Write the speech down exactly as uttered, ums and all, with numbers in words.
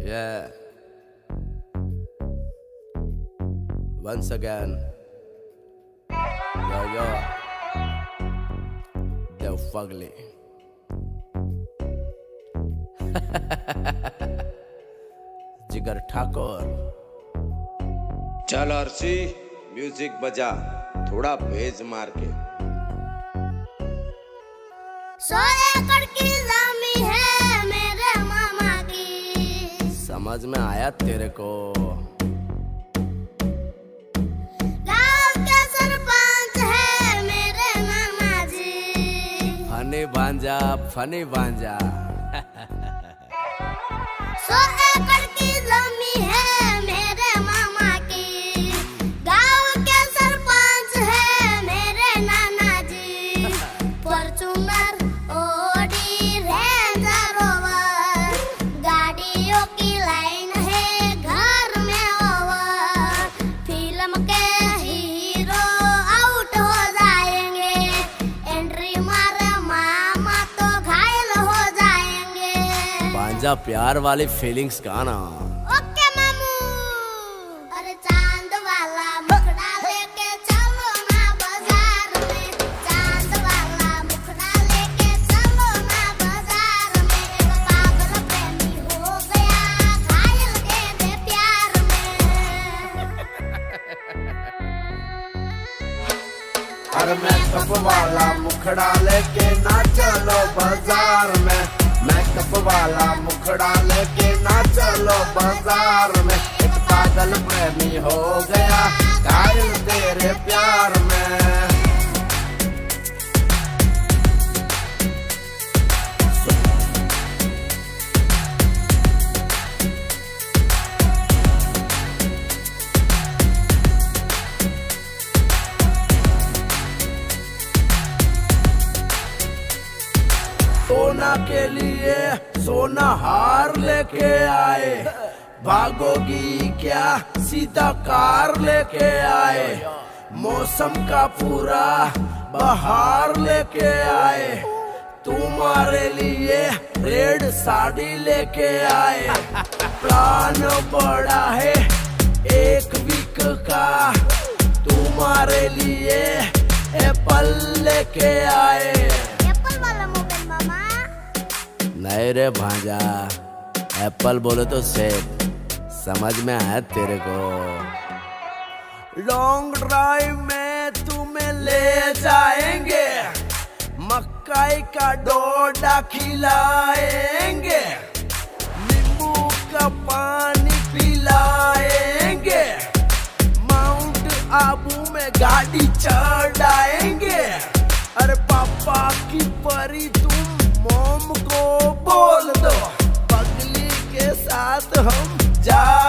Yeah. Once again. Yo, yo. They're fugly. जिगर ठाकुर। चल Arshi music बजा, थोड़ा भेज मार के। सौ एकड़ की जमीन है मेरे मामा की। समझ में आया तेरे को? गाँव के सरपंच है मेरे मामा जी। फनी भांजा, फनी भांजा। सौ एकड़ की जमीन है मेरे मामा की। गाँव के सरपंच है मेरे नाना जी। फॉर्च्यूनर, ऑडी, रेंजर रोवर, गाड़ियों की लाइन है घर में ओवर। फिल्म के हीरो आउट हो जाएंगे, एंट्री मारे मामा तो घायल हो जाएंगे। भांजा प्यार वाली फीलिंग्स गाना। ओके मामू। अरे चांद वाला मुखड़ा लेके चलो ना बाजार में। चांद वाला मुखड़ा लेके चलो ना बाजार में। एक पागल प्रेमी हो गया घायल के दे प्यार में। अरे मेकअप वाला मुखड़ा लेके ना चलो बाजार में। मेकअप वाला मुखड़ा लेके ना चलो बाजार में। एक पागल प्रेमी हो गया घायल तेरे प्यार में। सोना के लिए सोना हार लेके आए, भागोगी क्या सीधा कार लेके आए। मौसम का पूरा बहार लेके आए, तुम्हारे लिए रेड साड़ी लेके आए। प्लान बड़ा है एक वीक का, तुम्हारे लिए एप्पल लेके आए। नहीं रे भांजा, एप्पल बोले तो सेब, समझ में आया तेरे को? लॉन्ग ड्राइव में तुम्हें ले जाएंगे, मक्काई का डोडा खिलाएंगे, नींबू का पानी पिलाएंगे, माउंट आबू में गाड़ी चढ़ाएंगे। अरे पापा की परी तुम मॉम को बोल दो, पगली के साथ हम जा